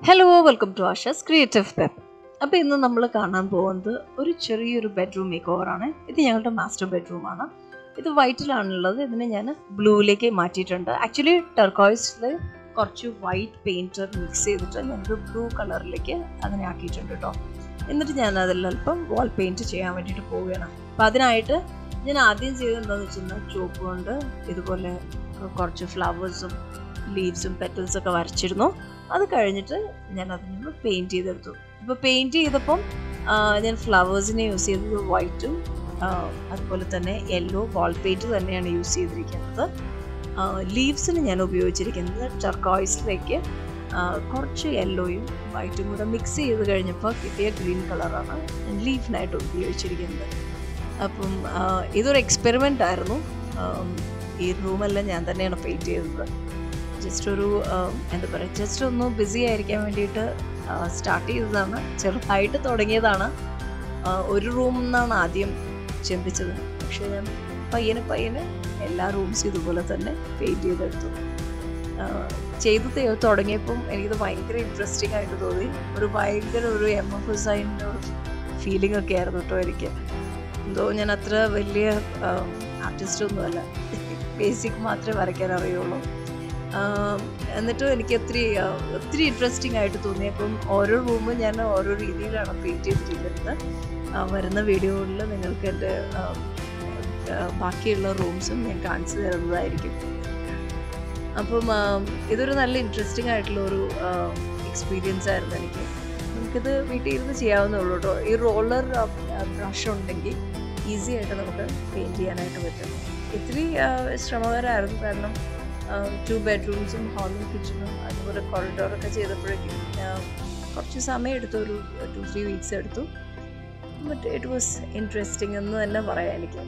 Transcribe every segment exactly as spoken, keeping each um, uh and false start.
Hello, welcome to Asha's creative web. അപ്പോൾ ഇന്ന് നമ്മൾ കാണാൻ പോകുന്നത് ഒരു ചെറിയൊരു ബെഡ്റൂം മേക്ക് ഓവറാണ്. ഇത് ഞങ്ങളുടെ മാസ്റ്റർ ബെഡ്റൂമാണ്. ഇത് വൈറ്റിലാണുള്ളത്. ഇതിനെ ഞാൻ ബ്ലൂയിലേക്ക് മാറ്റിയിട്ടുണ്ട്. ആക്ച്വലി ടർക്കോയ്സിൽ കുറച്ച് വൈറ്റ് പെയിൻറ്റ് മിക്സ് ചെയ്തിട്ട് ഞാനൊരു ബ്ലൂ കളറിലേക്ക് അങ്ങനെ ആക്കിയിട്ടുണ്ട് കേട്ടോ. എന്നിട്ട് ഞാൻ അതിൽ അല്പം വാൾ പെയിൻറ്റ് ചെയ്യാൻ വേണ്ടിയിട്ട് പോവുകയാണ്. അപ്പോൾ അതിനായിട്ട് ഞാൻ ആദ്യം ചെയ്തതെന്താണെന്ന് വെച്ചാൽ ചുവപ്പ് കൊണ്ട് ഇതുപോലെ കുറച്ച് ഫ്ലവേഴ്സും ലീവ്സും പെറ്റൽസൊക്കെ വരച്ചിരുന്നു. അത് കഴിഞ്ഞിട്ട് ഞാൻ അതിന് പെയിൻറ്റ് ചെയ്തെടുത്തു. ഇപ്പോൾ പെയിൻറ്റ് ചെയ്തപ്പം ഞാൻ ഫ്ലവേഴ്സിനെ യൂസ് ചെയ്തത് വൈറ്റും അതുപോലെ തന്നെ യെല്ലോ വാൾ പെയിൻറ്റ് തന്നെയാണ് യൂസ് ചെയ്തിരിക്കുന്നത്. ലീവ്സിന് ഞാൻ ഉപയോഗിച്ചിരിക്കുന്നത് ടർക്കോയ്സിലേക്ക് കുറച്ച് യെല്ലോയും വൈറ്റും കൂടെ മിക്സ് ചെയ്ത് കഴിഞ്ഞപ്പോൾ കിട്ടിയ ഗ്രീൻ കളറാണ് ഞാൻ ലീഫിനായിട്ട് ഉപയോഗിച്ചിരിക്കുന്നത്. അപ്പം ഇതൊരു എക്സ്പെരിമെൻ്റ് ആയിരുന്നു. ഈ റൂമെല്ലാം ഞാൻ തന്നെയാണ് പെയിൻറ്റ് ചെയ്തത്. ജസ്റ്റ് ഒരു എന്താ പറയുക ജസ്റ്റ് ഒന്ന് ബിസി ആയിരിക്കാൻ വേണ്ടിയിട്ട് സ്റ്റാർട്ട് ചെയ്തതാണ്. ചെറുതായിട്ട് തുടങ്ങിയതാണ്. ഒരു റൂം എന്നാണ് ആദ്യം ചിന്തിച്ചത്. പക്ഷേ ഞാൻ പയ്യനെ പയ്യനെ എല്ലാ റൂംസും ഇതുപോലെ തന്നെ പെയിൻറ്റ് ചെയ്തെടുത്തു. ചെയ്ത് തുടങ്ങിയപ്പം എനിക്കത് ഭയങ്കര ഇൻട്രസ്റ്റിംഗ് ആയിട്ട് തോന്നി. ഒരു ഭയങ്കര ഒരു എം എഫ് ഡിസൈനിൻ്റെ ഒരു ഫീലിംഗ് ഒക്കെ ആയിരുന്നു കേട്ടോ എനിക്ക്. എന്തോ ഞാൻ അത്ര വലിയ ആർട്ടിസ്റ്റൊന്നുമല്ല, ബേസിക് മാത്രമേ വരയ്ക്കാൻ അറിയുള്ളൂ. എന്നിട്ടും എനിക്ക് ഒത്തിരി ഒത്തിരി ഇൻട്രസ്റ്റിംഗ് ആയിട്ട് തോന്നി. അപ്പം ഓരോ റൂമും ഞാൻ ഓരോ രീതിയിലാണ് പെയിൻറ്റ് ചെയ്തിരിക്കുന്നത്. വരുന്ന വീഡിയോകളിൽ നിങ്ങൾക്ക് എൻ്റെ ബാക്കിയുള്ള റൂംസും ഞാൻ കാണിച്ചു തരുന്നതായിരിക്കും. അപ്പം ഇതൊരു നല്ല ഇൻട്രസ്റ്റിംഗ് ആയിട്ടുള്ള ഒരു എക്സ്പീരിയൻസ് ആയിരുന്നു എനിക്ക്. നമുക്കിത് വീട്ടിൽ ഇരുന്ന് ചെയ്യാവുന്നേ ഉള്ളൂ കേട്ടോ. ഈ റോളർ ബ്രഷ് ഉണ്ടെങ്കിൽ ഈസി ആയിട്ട് നമുക്ക് പെയിൻറ്റ് ചെയ്യാനായിട്ട് പറ്റും. ഇത്തിരി ശ്രമകരമായിരുന്നു. കാരണം ടു ബെഡ്റൂംസും ഹാളും കിച്ചണും അതുപോലെ കോറിഡോറൊക്കെ ചെയ്തപ്പോഴേക്കും കുറച്ച് സമയം എടുത്തു. ഒരു ടു ത്രീ വീക്സ് എടുത്തു. ബട്ട് ഇറ്റ് വാസ് ഇൻട്രസ്റ്റിംഗ് എന്ന് തന്നെ പറയാം എനിക്ക്.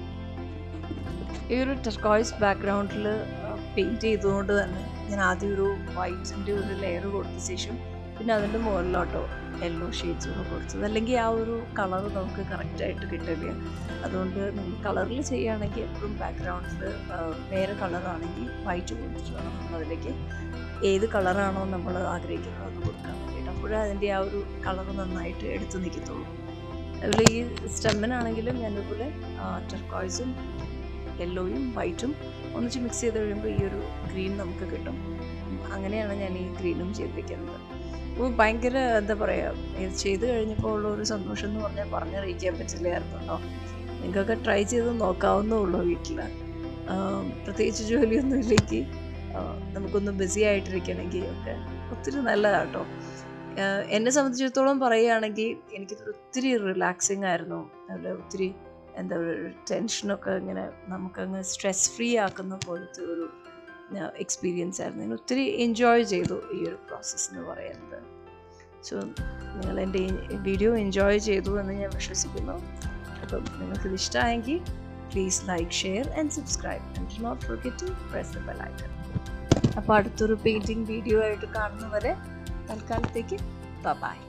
ഈ ഒരു ടർക്കോയ്സ് ബാക്ക്ഗ്രൗണ്ടിൽ പെയിൻറ്റ് ചെയ്തുകൊണ്ട് തന്നെ ഞാൻ ആദ്യം ഒരു വൈറ്റിൻ്റെ ഒരു ലെയർ കൊടുത്ത ശേഷം പിന്നെ അതിൻ്റെ മുകളിലോട്ടോ യെല്ലോ ഷെയ്ഡ്സൊക്കെ കൊടുത്തത്. അല്ലെങ്കിൽ ആ ഒരു കളർ നമുക്ക് കറക്റ്റായിട്ട് കിട്ടില്ല. അതുകൊണ്ട് നമ്മൾ കളറിൽ ചെയ്യുകയാണെങ്കിൽ എപ്പോഴും ബാക്ക്ഗ്രൗണ്ടിൽ വേറെ കളറാണെങ്കിൽ വൈറ്റ് കൊടുത്തിട്ട് വേണം നമ്മളതിലേക്ക് ഏത് കളറാണോ നമ്മൾ ആഗ്രഹിക്കുന്നത് അത് കൊടുക്കാൻ വേണ്ടിയിട്ട്. അപ്പോഴേ അതിൻ്റെ ആ ഒരു കളർ നന്നായിട്ട് എടുത്ത് നിൽക്കത്തുള്ളൂ. അതുപോലെ ഈ സ്റ്റെമ്മിനാണെങ്കിലും ഞാനിതുപോലെ ടർക്കോയ്സും യെല്ലോയും വൈറ്റും ഒന്നിച്ച് മിക്സ് ചെയ്ത് കഴിയുമ്പോൾ ഈ ഒരു ഗ്രീൻ നമുക്ക് കിട്ടും. അങ്ങനെയാണ് ഞാൻ ഈ ഗ്രീനും ചെയ്തിരിക്കുന്നത്. അപ്പോൾ ഭയങ്കര എന്താ പറയുക, ഇത് ചെയ്ത് കഴിഞ്ഞപ്പോൾ ഉള്ള ഒരു സന്തോഷം എന്ന് പറഞ്ഞാൽ പറഞ്ഞറിയിക്കാൻ പറ്റില്ലായിരുന്നു കേട്ടോ. നിങ്ങൾക്കൊക്കെ ട്രൈ ചെയ്ത് നോക്കാവുന്നേ ഉള്ളൂ വീട്ടിൽ. പ്രത്യേകിച്ച് ജോലിയൊന്നും ഇല്ലെങ്കിൽ നമുക്കൊന്ന് ബിസി ആയിട്ടിരിക്കണമെങ്കിൽ ഒക്കെ ഒത്തിരി നല്ലതാണ് കേട്ടോ. എന്നെ സംബന്ധിച്ചിടത്തോളം പറയുകയാണെങ്കിൽ എനിക്കിതൊരു ഒത്തിരി റിലാക്സിങ് ആയിരുന്നു. അതിൽ ഒത്തിരി എന്താ പറയുക ടെൻഷനൊക്കെ ഇങ്ങനെ നമുക്കങ്ങ് സ്ട്രെസ് ഫ്രീ ആക്കുന്ന പോലത്തെ ഒരു എക്സ്പീരിയൻസ് ആയിരുന്നു. ഞാൻ ഒത്തിരി എൻജോയ് ചെയ്തു ഈ ഒരു പ്രോസസ്സ് എന്ന് പറയുന്നത്. സോ നിങ്ങൾ എൻ്റെ വീഡിയോ എൻജോയ് ചെയ്തു എന്ന് ഞാൻ വിശ്വസിക്കുന്നു. അപ്പം നിങ്ങൾക്കിത് ഇഷ്ടമായെങ്കിൽ please like, share and subscribe and do not forget to press the bell icon. അപ്പോൾ അടുത്തൊരു പെയിൻറ്റിംഗ് വീഡിയോ ആയിട്ട് കാണുന്നവരെ തൽക്കാലത്തേക്ക് ബൈ.